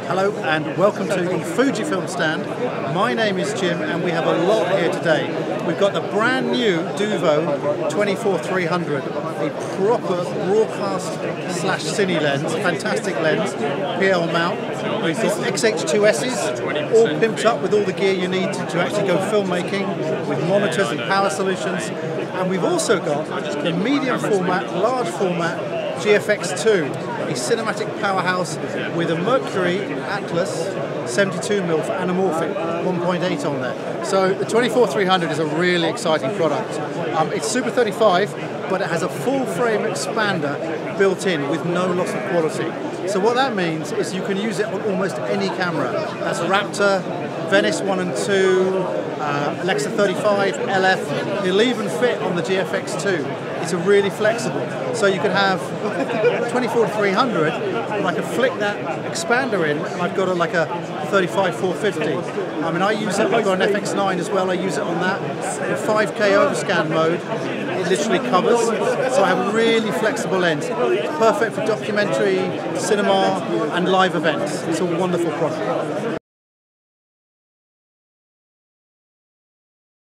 Hello and welcome to the FujiFilm stand. My name is Jim and we have a lot here today. We've got the brand new Duvo 24-300, a proper broadcast / cine lens, fantastic lens, PL mount. We've got XH2Ss, all pimped up with all the gear you need to actually go filmmaking with monitors and power solutions. And we've also got the medium format, large format GFX2, a cinematic powerhouse with a Mercury Atlas 72mm for anamorphic, 1.8 on there. So the 24-300 is a really exciting product. It's Super 35, but it has a full frame expander built in with no loss of quality. So what that means is you can use it on almost any camera. That's Raptor, Venice 1 and 2, Alexa 35, LF. It'll even fit on the GFX2. It's a really flexible. So you can have 24-300, and I can flick that expander in, and I've got like a 35-450. I mean, I use it. I've got an FX9 as well. I use it on that. In 5K overscan mode, it literally covers. So I have a really flexible lens. It's perfect for documentary, cinema, and live events. It's a wonderful product.